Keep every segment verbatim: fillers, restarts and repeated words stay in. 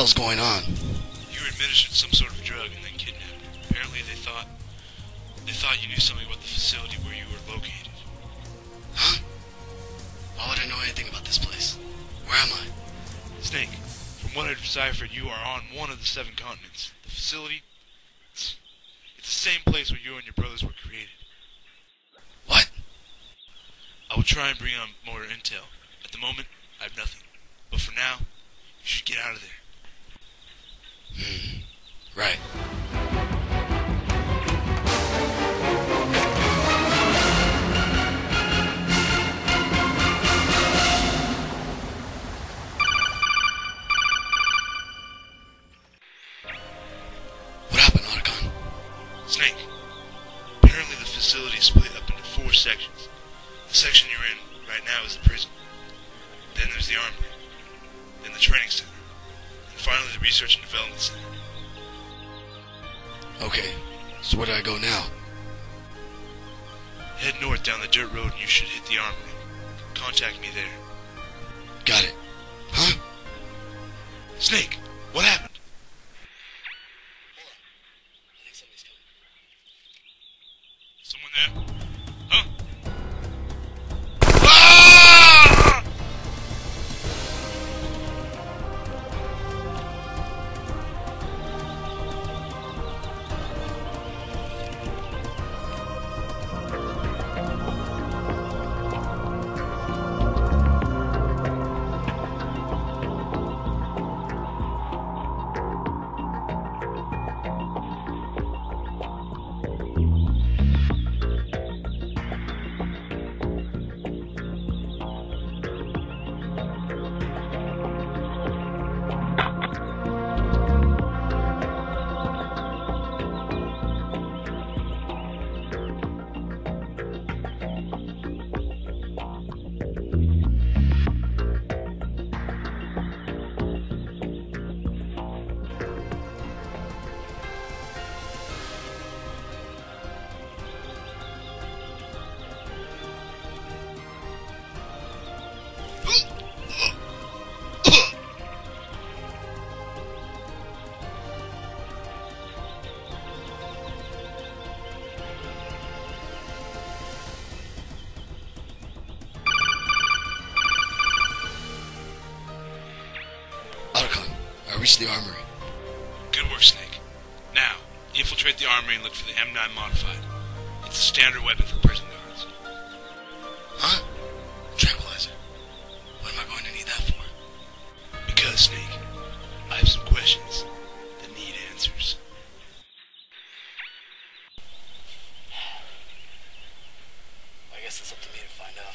hell's going on? You were administered some sort of drug and then kidnapped. Apparently they thought... They thought you knew something about the facility where you were located. Huh? Why would I know anything about this place? Where am I? Snake, from what I've deciphered, you are on one of the seven continents. The facility... It's, it's the same place where you and your brothers were created. What? I will try and bring on more intel. At the moment, I have nothing. But for now, you should get out of there. Hmm. Right. What happened, Otacon? Snake, apparently the facility is split up into four sections. The section you're in right now is the prison. Then there's the armory. Then the training center. And finally the research and development center. Okay, so where do I go now? Head north down the dirt road and you should hit the armory. Contact me there. Got it. Huh? Snake, what happened? I think somebody's coming. Someone there? Huh? Reach the armory. Good work, Snake. Now, infiltrate the armory and look for the M nine Modified. It's a standard weapon for prison guards. Huh? Tranquilizer. What am I going to need that for? Because, Snake, I have some questions that need answers. I guess it's up to me to find out.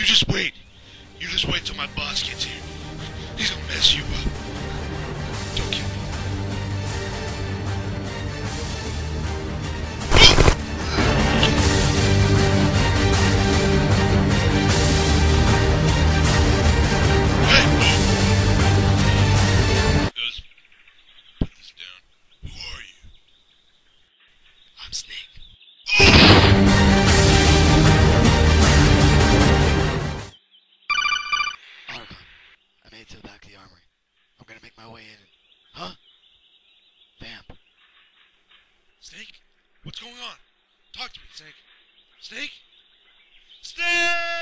You just wait. You just wait till my boss gets here. He's gonna mess you up. Don't kill me. Goes, put this down. Who are you? I'm Snake. Argon, I made it to the back of the armory. I'm gonna make my way in. Huh? Vamp. Snake? What's going on? Talk to me, Snake. Snake? Snake!